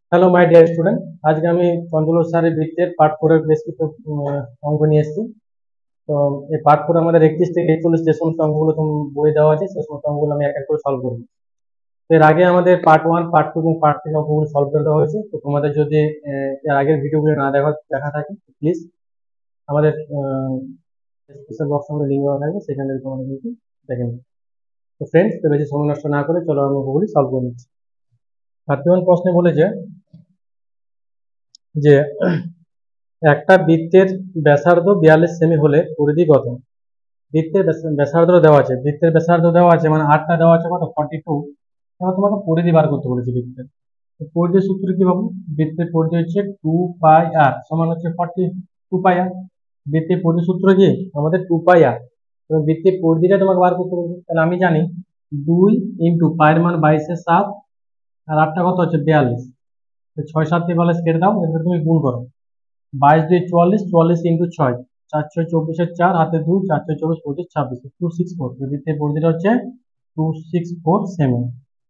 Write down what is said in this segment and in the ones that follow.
Hello my dear student, আজকে আমি চন্দ্রলোক স্যারের বৃত্তের পার্ট 4 এর বেশ কিছু অঙ্ক নিয়ে এসেছি। তো এই পার্ট 4 আমাদের 31 থেকে 41 যে সমস্ত অঙ্কগুলো বই দেওয়া আছে সেই সমস্ত অঙ্কগুলো আমি এক এক করে সলভ করবো। তো এর আগে আমাদের পার্ট 1, পার্ট 2 এবং পার্ট 3 অঙ্কগুলো সলভ করে দেওয়া হয়েছে। তো তোমাদের যদি এর আগের ভিডিওগুলো না দেখা থাকে প্লিজ আমাদের ডিসক্রিপশন বক্সে আমাদের লিঙ্ক দেওয়া থাকবে, সেখানে তোমাদের কিন্তু দেখে নিও। তো ফ্রেন্ডস, তো বেশি সময় নষ্ট না করে চলো আমি অঙ্কগুলি সলভ করে নিচ্ছি। 31 প্রশ্নে বলেছে যে একটা বৃত্তের ব্যাসার্ধ 42 সেমি হলে পরিধি কত? বৃত্তের ব্যাসার্ধ দেওয়া আছে, বৃত্তের ব্যাসার্ধ দেওয়া আছে মানে 8টা দেওয়া আছে কত 42। এবার তোমাকে পরিধি বার করতে বলেছে বৃত্তের। তো পরিধির সূত্র কি পাবো? বৃত্তের পরিধি হচ্ছে 2πr সমান হচ্ছে 2πr। বৃত্তের পরিধি সূত্র কি আমাদের 2πr। এবং বৃত্তের পরিধিটা তোমাকে বার করতে বলেছে, তাহলে আমি জানি 2 ইন্টু পায়ের মান 22/7 আর 8টা কত হচ্ছে 42। 6 7 দিয়ে 42 কেটে দাও, এরপর তুমি গুণ করো। 22 2 44, 44 ইন্টু 6, 4 6 24, 4 হাতে 2, 4 6 24 25 26, 264। বৃত্তের পরিধিটা হচ্ছে 264 সেমি।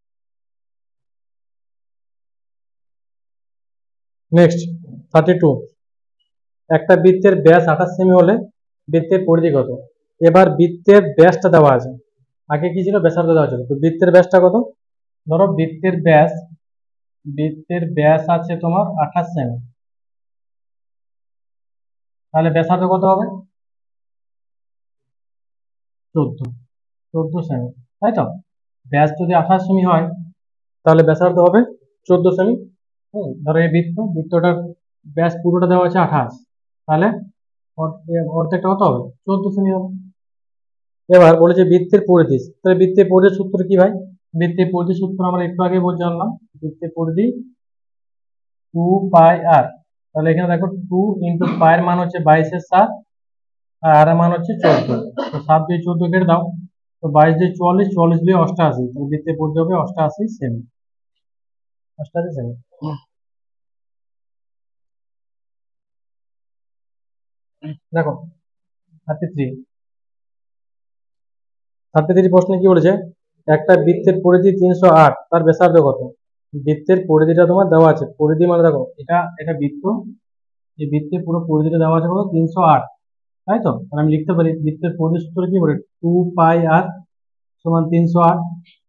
নেক্সট 32, একটা বৃত্তের ব্যাস 28 সেমি হলে বৃত্তের পরিধি কত? এবার বৃত্তের ব্যাসটা দেওয়া আছে, আগে কি ছিল ব্যাসার্ধ দেওয়া ছিল। তো বৃত্তের ব্যাসটা কত? ধরো বৃত্তের ব্যাস আছে তোমার 28 সেমি, তাহলে ব্যাসার্ধ কত হবে? 14 সেমি, তাই তো? ব্যাস যদি 28 সেমি হয় তাহলে ব্যাসার্ধ হবে 14 সেমি। ধরো এই বৃত্তটার ব্যাস পুরোটা দেওয়া আছে 28, তাহলে অর্ধেকটা কত হবে? 14 সেমি হবে। এবার বলেছে বৃত্তের পরিধি, তাহলে বৃত্তের পরিধির সূত্র কি ভাই? বৃত্তের পরিধির সূত্র আমরা একটু আগে বলে জানলাম, বৃত্তের পরিধি 2πr। তাহলে এখানে দেখো 2 ইন্টু পায়ের মান হচ্ছে 22/7 আর আর এর মান হচ্ছে 14। তো 7 দিয়ে 14 কেটে দাও, তো 22 দিয়ে 44, 44 দিয়ে 88, তো বৃত্তের পরিধি হবে 88 সেমি। 88 সেমি। দেখো 33 প্রশ্নে কি বলেছে? একটা বৃত্তের পরিধি 308, তার ব্যাসার্ধ কত? বৃত্তের পরিধিটা তোমার দেওয়া আছে, পরিধি মানে দেখো এটা এটা বৃত্ত, এই বৃত্তের পুরো পরিধিটা দেওয়া আছে কত? 308, তাই তো? আর আমি লিখতে পারি বৃত্তের পরিধি সূত্র কি বলে? 2πr সমান 308।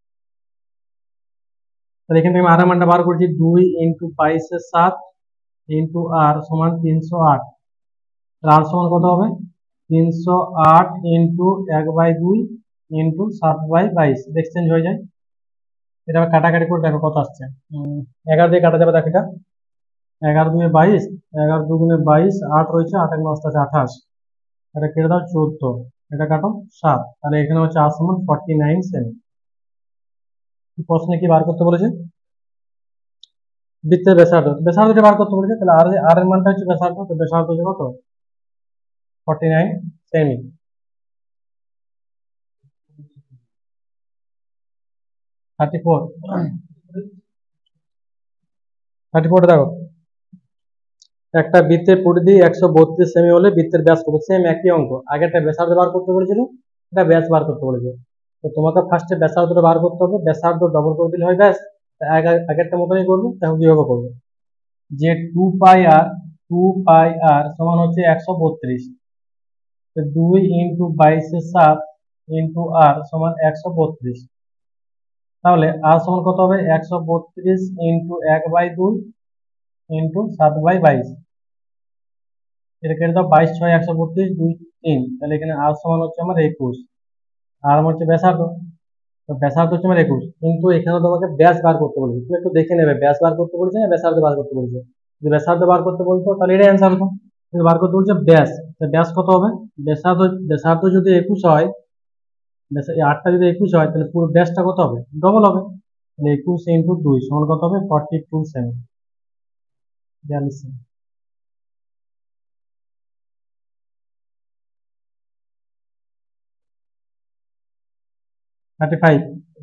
তাহলে এখান থেকে আমি আর এর মানটা বার করছি, 2 ইন্টু 22/7 ইন্টু আর সমান 308। আর সমান কত হবে? 308 ইন্টু 1/2 ইন্টু 7/22, এক্সচেঞ্জ হয়ে যায়। এটা আবার কাটাকাটি করে দেখো কত আসছে। 11 দিয়ে কাটা যাবে, দেখো এটা 11 2 22, 11 2 22, 8 রয়েছে, 8 1 নষ্ট আছে 28, এটা কেটে দাও 14, এটা কাটো 7, তাহলে এখানে হচ্ছে আর সমান 49 সেমি। প্রশ্নে কি বার করতে বলেছে? বৃত্তের ব্যাসার্ধটা বার করতে বলেছে, তাহলে আর এর মানটা হচ্ছে ব্যাসার্ধ, তো ব্যাসার্ধ হচ্ছে কত? 49 সেমি। 34, 34 দেখো একটা বৃত্তের পরিধি 132 সেমি হলে বৃত্তের ব্যাস কত? সেম একই অঙ্ক, আগেরটা ব্যাসার্ধ বার করতে বলেছিল, এটা ব্যাস বার করতে বলেছে। তো তোমাকে ফার্স্টে ব্যাসার্ধটা বার করতে হবে, ব্যাসার্ধ ডবল করে দিলে হয় ব্যাস। আগেরটা মতনই করবো, দেখো কিভাবে করবো। যে 2πr সমান হচ্ছে 132, 2 ইন্টু 22/7 ইন্টু আর সমান 132। তাহলে আর সমান কত হবে? 132 ইন্টু 1/2 ইন্টু 7/22, এটা কেটে দাও, 22 6 132, 2 3, তাহলে এখানে আর সমান হচ্ছে আমার 21, আর হচ্ছে ব্যাসার্ধ। তো ব্যাসার্ধ হচ্ছে আমার 21, কিন্তু এখানে তোমাকে ব্যাস বার করতে বলেছে, তুমি একটু দেখে নেবে ব্যাস বার করতে বলেছে না ব্যাসার্ধ বার করতে বলেছে। যদি ব্যাসার্ধ বার করতে বলতো তাহলে এটা অ্যান্সার হতো, কিন্তু বার করতে বলছে ব্যাস। ব্যাস কত হবে? ব্যাসার্ধ ব্যাসার্ধ যদি 21 হয়, এই 8টা যদি 21 হয়, তাহলে পুরো ব্যাসটা কত হবে? ডবল হবে। 21 ইন্টু 2 সমান কত হবে? 42 সেমি, 42 সেমি। 35,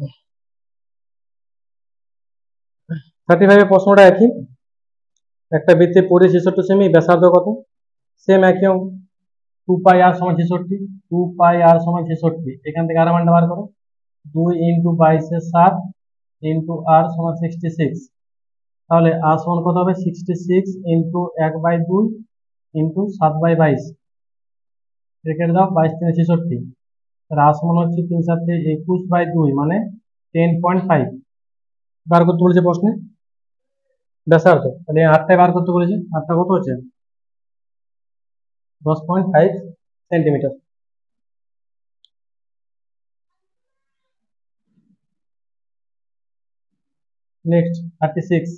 35 এর প্রশ্নটা একই। একটা বৃত্তের পরিধি 66 সেমি, ব্যাসার্ধ কত? সেম একই অঙ্ক। 2πr সমান 66, 2πr সমান 66, এখান থেকে আর মানটা বার করো। 2 ইন্টু 22/7 ইন্টু আর সমান 66, তাহলে আর সমান কত হবে 66 ইন্টু 1/2 ইন্টু 7/22 কেটে দাও 22 3 66। তাহলে আর সমান হচ্ছে 3 7 21/2 মানে 10.5 বার করতে বলেছে প্রশ্নে ব্যাসার্ধ। তাহলে এই আটটায় বার করতে বলেছে, আটটা কত হচ্ছে 10.5 সেন্টিমিটার। নেক্সট 36,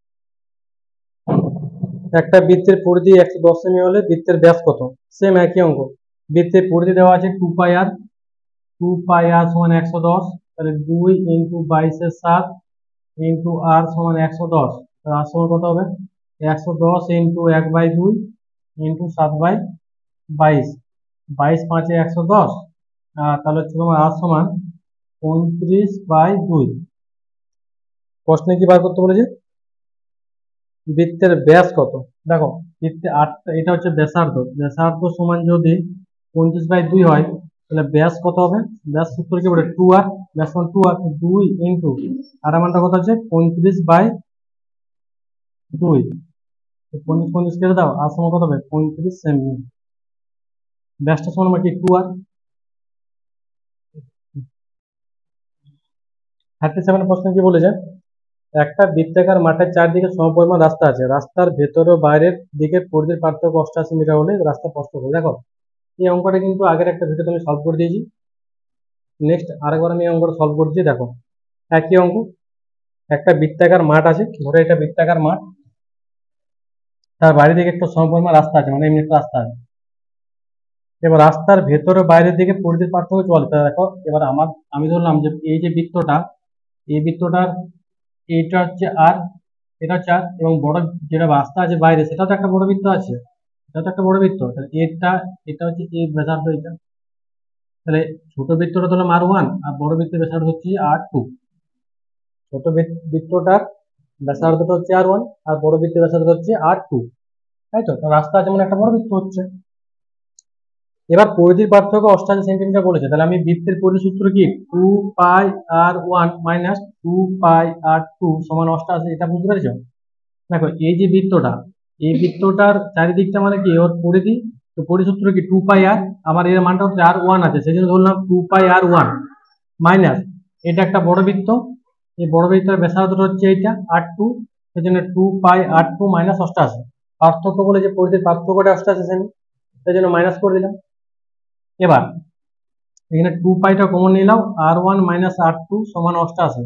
একটা বৃত্তের পরিধি 110 সেমি হলে বৃত্তের ব্যাস কত? সেম একই অঙ্ক। বৃত্তের পরিধি দেওয়া আছে 2πr, 2πr সমান 110, তাহলে 2 ইন্টু 22/7 ইন্টু আর সমান 110, তাহলে আর সমান কত হবে 110 ইন্টু 1/2 ইন্টু 7/22, 22 5 110, তাহলে হচ্ছে তোমার আর সমান 29/2। প্রশ্নে কি বার করতে বলেছে? বৃত্তের ব্যাস কত? দেখো বৃত্তে 8, এটা হচ্ছে ব্যাসার্ধ, ব্যাসার্ধ সমান যদি 29/2 হয় তাহলে ব্যাস কত হবে? ব্যাস সূত্র কি বলে 2r, ব্যাস সমান 2r, 2 ইন্টু আর মানটা কত আছে 35/2, 35 35 কেটে দাও, আর সমান কত হবে 35 সেমি। ব্যাসটা সমান কি 2r। 37 প্রশ্ন কি বলেছে? একটা বৃত্তাকার মাঠের চারদিকে সমপরিমাণ রাস্তা আছে, রাস্তার ভেতর ও বাইরের দিকে পরিধির পার্থক্য 88 মিটার হলে রাস্তা প্রস্থ কত? দেখো এই অঙ্কটা কিন্তু আগের একটা ভিডিওতে আমি সলভ করে দিয়েছি। নেক্সট আরেকবার আমি এই অঙ্কটা সলভ করছি। দেখো একই অঙ্ক, একটা বৃত্তাকার মাঠ আছে, ধরো এটা বৃত্তাকার মাঠ, তার বাইরে দিকে একটা সমপরিমাণ রাস্তা আছে, মানে এমনি একটা রাস্তা আছে। এবার রাস্তার ভেতরে বাইরের দিকে পরিধির পার্থক্য চলে। তা দেখো এবার আমি ধরলাম যে এই যে বৃত্তটা, এই বৃত্তটার এইটা হচ্ছে আর, এটা হচ্ছে আর, এবং বড় যেটা রাস্তা আছে বাইরে সেটাও তো একটা বড় বৃত্ত আছে, এটা তো একটা বড় বৃত্ত। তাহলে এটা হচ্ছে এই ব্যাসার্ধ এটা। তাহলে ছোট বৃত্তটা ধরলাম R1 আর বড় বৃত্তের ব্যাসার্ধ হচ্ছে R2। ছোট বৃত্তটার ব্যাসার্ধটা হচ্ছে R1 আর বড় বৃত্তের ব্যাসার্ধ হচ্ছে R2, তাই তো? রাস্তা আছে মানে একটা বড় বৃত্ত হচ্ছে। এবার পরিধির পার্থক্য 88 সেন্টিমিটার বলেছে, তাহলে আমি বৃত্তের পরিধি সূত্র কি 2πr1 মাইনাস 2πr2 সমান 88, এটা বুঝতে পেরেছো? দেখো এই যে বৃত্তটা, এই বৃত্তটার চারিদিকটা মানে কি ওর পরিধি, তো পরিধি সূত্র কি 2πr, আমার এর মানটা হচ্ছে R1 আছে সেই জন্য ধরলাম 2πr1 মাইনাস এটা একটা বড় বৃত্ত, এই বড় বৃত্তের ব্যাসার্ধটা হচ্ছে এইটা R2, সেই জন্য 2πr2 মাইনাস 88। পার্থক্য বলে যে পরিধির পার্থক্যটা 88 সেমি, সেই জন্য মাইনাস করে দিলাম। এবার এখানে 2πটা কমন নিলাম, R1 মাইনাস R2 সমান 88,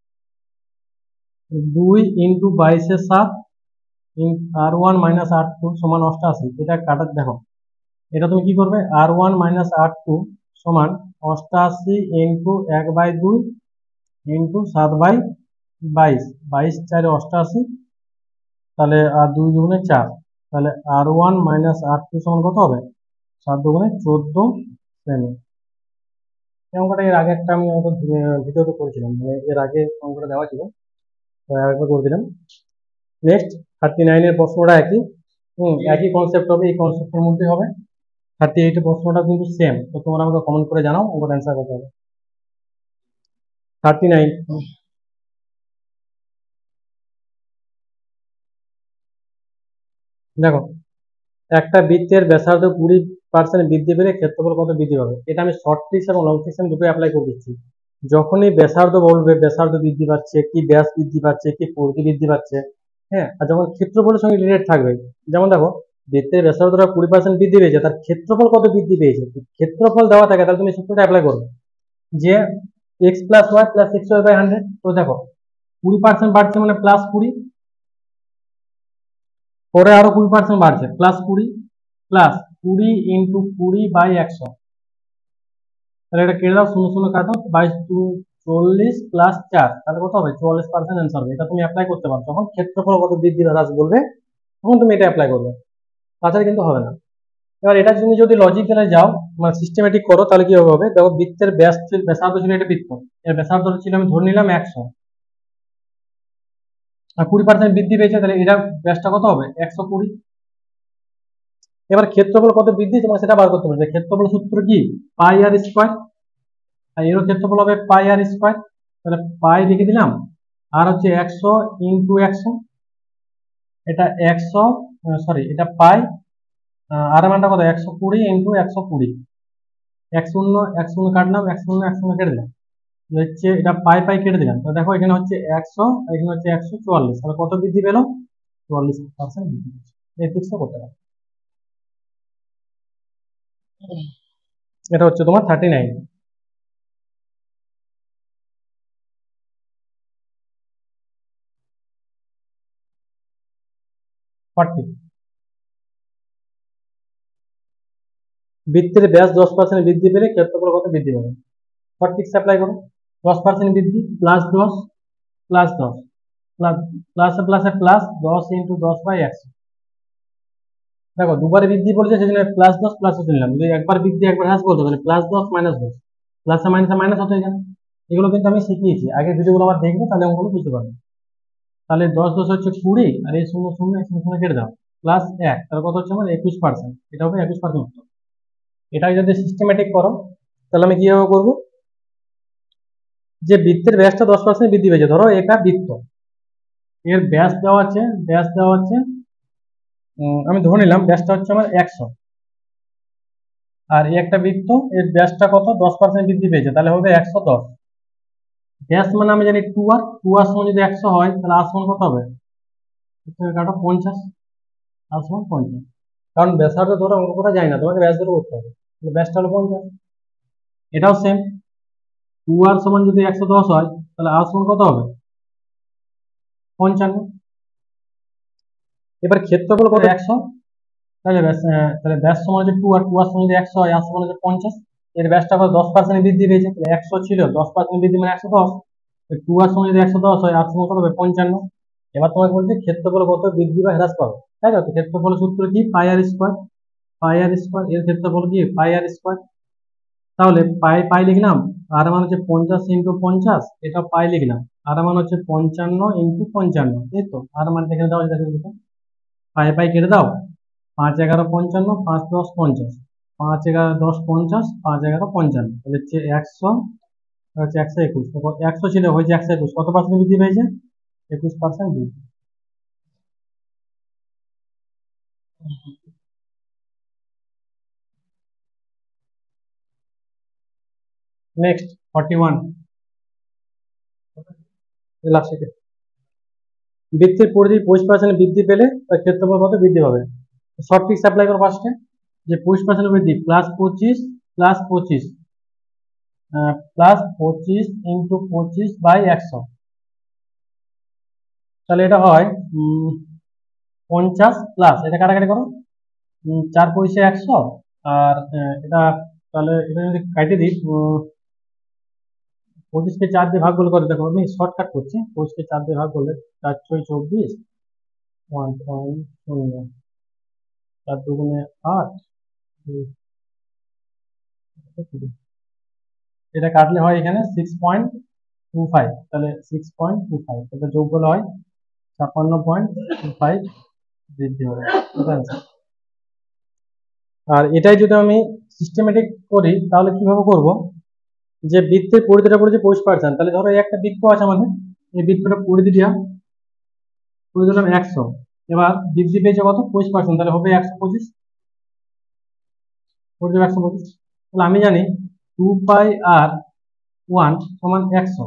2 ইন্টু 22/7 R1 মাইনাস R2 সমান 88, এটা কাটা। দেখো এটা তুমি কি করবে, R1 মাইনাস R2 সমান 88 ইন্টু 1/2 ইন্টু 7/22, 22 4 88, তাহলে আর 2 দুগুণে 4, তাহলে R1 মাইনাস R2 সমান কত হবে 7 দুগুণে 14 সেমি। এই অঙ্কটা এর আগে একটা আমি ভিডিওতে করেছিলাম, মানে এর আগে অঙ্কটা দেওয়া ছিল, আরেকবার করে দিলাম। নেক্সট 39 এর প্রশ্নটা একই, একই কনসেপ্ট হবে, এই কনসেপ্টের মধ্যে হবে। 38 এর প্রশ্নটা কিন্তু সেম, তো তোমরা আমাকে কমেন্ট করে জানাও অঙ্কটা অ্যান্সার কত হবে। 39, দেখো একটা বৃত্তের ব্যাসার্ধ 20% বৃদ্ধি পেলে ক্ষেত্রফল কত বৃদ্ধি পাবে? এটা আমি শর্ট ট্রিক্স এবং লং ট্রিক্স আমি দুটোই অ্যাপ্লাই করে দিচ্ছি। যখনই ব্যাসার্ধ বলবে ব্যাসার্ধ বৃদ্ধি পাচ্ছে, কি ব্যাস বৃদ্ধি পাচ্ছে, কি পরিধি বৃদ্ধি পাচ্ছে, হ্যাঁ, আর যখন ক্ষেত্রফলের সঙ্গে রিলেটেড থাকবে, যেমন দেখো বৃত্তের ব্যাসার্ধটা 20% বৃদ্ধি পেয়েছে, তার ক্ষেত্রফল কত বৃদ্ধি পেয়েছে, ক্ষেত্রফল দেওয়া থাকে তাহলে তুমি সূত্রটা অ্যাপ্লাই করবে যে x plus Y plus X Y by 100। তো দেখো 20% বাড়ছে মানে প্লাস 20, পরে আরো 20% বাড়ছে প্লাস 20, প্লাস 20 ইন্টু 20/100, তাহলে এটা কেটে দাও, 0 0 কাটো, 22 2 40 প্লাস 4, তাহলে কত হবে 44% অ্যান্সার হবে। এটা তুমি অ্যাপ্লাই করতে পারো, যখন ক্ষেত্রফল কত বৃদ্ধি বা হ্রাস বলবে তখন তুমি এটা অ্যাপ্লাই করবে, তাছাড়া কিন্তু হবে না। এবার এটা তুমি যদি লজিক্যালে যাও, মানে সিস্টেমেটিক করো, তাহলে কি হবে? দেখো বৃত্তের ব্যাসার্ধ ছিল এটা বৃত্ত, এর ব্যাসার্ধ ছিল আমি ধরে নিলাম 100, আর 20% বৃদ্ধি পেয়েছে, তাহলে এটা ব্যাসটা কত হবে 120। এবার ক্ষেত্রফল কত বৃদ্ধি তোমার সেটা বার করতে হবে। ক্ষেত্রফল সূত্র কি পাই আর স্কোয়ার, আর এরও ক্ষেত্রফল হবে পাই আর স্কোয়ার, তাহলে পাই লিখে দিলাম, আর হচ্ছে 100 ইন্টু 100, এটা 100, সরি এটা পাই, আর এর মানটা কত 120 ইন্টু 120, 1 শূন্য কাটলাম, 1 শূন্য কেটে দিলাম, হচ্ছে এটা পাই পাই কেটে দিলাম। তো দেখো এখানে হচ্ছে 100 আর এখানে হচ্ছে 144, তাহলে কত বৃদ্ধি পেলো? 44% বৃদ্ধি পেয়েছে। এই টিপসটা করতে পারো। এটা হচ্ছে তোমার 39, 40। বৃত্তের ব্যাস 10% বৃদ্ধি পেলে ক্ষেত্রফল কত বৃদ্ধি পাবে? সঠিক অ্যাপ্লাই করো। 10% বৃদ্ধি প্লাস 10 প্লাস 10 প্লাস প্লাসে প্লাসে প্লাস 10 ইন্টু 10/100। দেখো দুবারে বৃদ্ধি বলেছে সেজন্য প্লাস 10 প্লাস নিলাম, যদি একবার বৃদ্ধি একবার হ্রাস বলতো তাহলে প্লাস 10 মাইনাস 10, প্লাসে মাইনাসে মাইনাস হতো এখানে। এগুলো কিন্তু আমি শিখিয়েছি, আগের ভিডিওগুলো আবার দেখবে তাহলে অঙ্কগুলো বুঝতে পারবে। তাহলে 10 10 হচ্ছে 20, আর এই শূন্য শূন্য শূন্য শূন্য কেটে দাও, প্লাস 1, তাহলে কত হচ্ছে আমার 21%। এটা হবে 21% উত্তর। এটা যদি সিস্টেমেটিক করো তাহলে আমি কিভাবে করবো, যে বৃত্তের ব্যাসটা 10% বৃদ্ধি পেয়েছে, ধরো এটা বৃত্ত, এর ব্যাস দেওয়া আছে, ব্যাস দেওয়া আছে, আমি ধরে নিলাম ব্যাসটা হচ্ছে আমার 100, আর এই একটা বৃত্ত, এর ব্যাসটা কত 10% বৃদ্ধি পেয়েছে, তাহলে হবে 110। ব্যাস মানে আমি জানি 2r, 2r সমান যদি 100 হয় তাহলে r সমান কত হবে? কাটো 50, r সমান 50, কারণ ব্যাসার্ধ ধরে অঙ্ক করা যায় না, তোমাকে ব্যাস ধরে করতে হবে, তাহলে ব্যাসটা হলো 50। এটাও সেম, 2r সমান যদি 110 হয় তাহলে r সমান কত হবে? 55। এবার ক্ষেত্রফল কত? 100, তাহলে ব্যাস, তাহলে ব্যাস সমান হচ্ছে 2r, 2r সমান যদি 100 হয়, r সমান হচ্ছে 50। এর ব্যাসটা কত 10% বৃদ্ধি পেয়েছে, তাহলে 100 ছিল 10% বৃদ্ধি মানে 110, 2r সমান যদি 110 হয়, r সমান কত হবে? 55। এবার তোমাকে বলছে ক্ষেত্রফল কত বৃদ্ধি বা হ্রাস পাবে, তাই তো? ক্ষেত্রফলের সূত্র কি? পাই আর স্কয়ার, পাই আর স্কয়ার, এর ক্ষেত্রফল কি? Pi r square. তাহলে পাই পাই লিখলাম, আর মান হচ্ছে 50 ইন্টু 50, এটা পাই লিখলাম, আর মান হচ্ছে 55 ইন্টু 55, তাই তো? আর মান এখানে দাও, দেখো পাই পাই কেটে দাও, 5 11 55, 5 10 50, 5 11 10 50, 5 11 55, তাহলে হচ্ছে 100, হচ্ছে 121, 100 ছিল হয়েছে 121, কত পার্সেন্ট বৃদ্ধি পেয়েছে? 21% বৃদ্ধি। নেক্সট 41, লাস্ট থেকে, বৃত্তের পরিধি 25% বৃদ্ধি পেলে তার ক্ষেত্রফল কত বৃদ্ধি পাবে? শর্ট ট্রিক্স অ্যাপ্লাই করো ফার্স্টে, যে 25% বৃদ্ধি প্লাস 25 প্লাস 25 প্লাস 25 ইন্টু 25/100, তাহলে এটা হয় 50 প্লাস, এটা কাটাকাটি করো, 4 পয়সা 100, আর এটা, তাহলে এটা যদি কাটে দিই, 25কে 4 দিয়ে ভাগ করলে করে, দেখো আমি শর্টকাট করছি, 25কে 4 দিয়ে ভাগ করলে 4 6 24, 1.0, 4 দুগুণে 8, এটা কাটলে হয় এখানে 6.25, তাহলে 6.25, এটা যোগ করলে হয় 56.25 বৃদ্ধি হবে। এটা answer। আর এটাই যদি আমি সিস্টেমেটিক করি তাহলে কিভাবে করব, যে বৃত্তের পরিধিটা পড়েছে 25%, তাহলে ধরো এই একটা বৃত্ত আছে আমাদের, এই বৃত্তটা পরিধি দিয়া করে দিলাম 100, এবার বৃদ্ধি পেয়েছে কত? 25%, তাহলে হবে 125, করে দেবো 125। তাহলে আমি জানি 2πr1 সমান 100,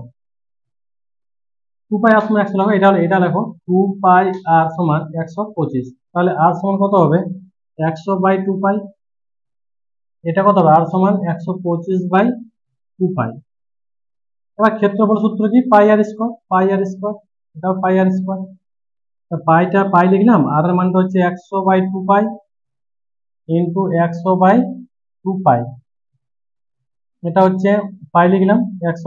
2πr সমান 100 লাগবে, এটা হলো, এটা লেখো 2πr সমান 125, তাহলে r সমান কত হবে? 100/2π, এটা কত হবে? r সমান 125/2π। এবার ক্ষেত্রফল সূত্র কি? পাই আর স্কয়ার, পাই আর স্কয়ার, এটাও পাই আর স্কয়ার, পাইটা পাই লিখলাম, আর এর মানটা হচ্ছে 100/2π ইন্টু 100/2π, এটা হচ্ছে পাই লিখলাম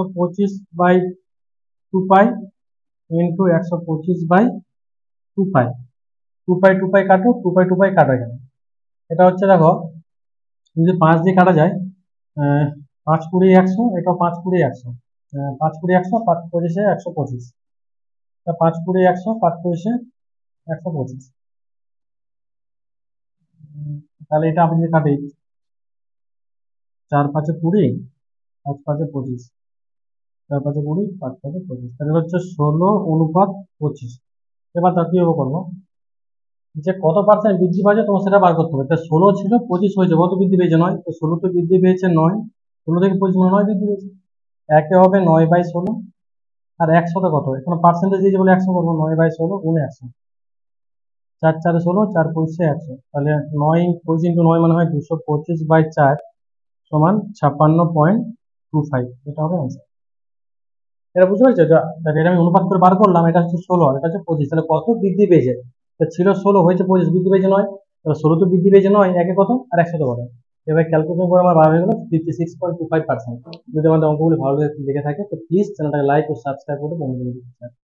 125/2π ইন্টু 125/2π, 2π কাটো, 2π কাটো এখানে, এটা হচ্ছে দেখো যদি 5 দিয়ে কাটা যায়, 5 20 100, এটা 5 20 100, 5 20 100, 5 25 125, 5 20 100, 5 25 125, তাহলে এটা আমি যদি কাটি, 4 5 20, 5 5 25, 4 5 20, 5 5 25, তাহলে হচ্ছে 16:25। এবার তা কিভাবে করবো, যে কত পার্সেন্ট বৃদ্ধি পাচ্ছে তোমার সেটা বার করতে হবে। তা 16 ছিল 25 হয়েছে, কত বৃদ্ধি পেয়েছে? 9। তো 16 তো বৃদ্ধি পেয়েছে 9, 16 থেকে 25 মানে 9 বৃদ্ধি পেয়েছে। একে হবে 9/16, আর 100টা কত? এখানে পার্সেন্টেজ দিয়েছে বলে 100 করবো, 9/16 গুণে 100। 4 4 16, 4 25 100, তাহলে 9 25 ইন্টু 9 মানে হয় 225/4 সমান 56.25। এটা হবে অ্যান্সার। এটা বুঝতে পারছো? এটা আমি অনুপাত করে বার করলাম, এটা হচ্ছে 16 আর এটা হচ্ছে 25, তাহলে কত বৃদ্ধি পেয়েছে? তো ছিল 16 হয়েছে 25, বৃদ্ধি পেয়েছে 9, তাহলে 16 তো বৃদ্ধি পেয়েছে 9, একে কত আর 100 তো কত? এবার ক্যালকুলেশন করে আমার বার হয়ে গেল 56.25%। যদি আমাদের অঙ্কগুলি ভালো লেগে থাকে তো প্লিজ চ্যানেলটাকে লাইক ও সাবস্ক্রাইব করে বন্ধুদের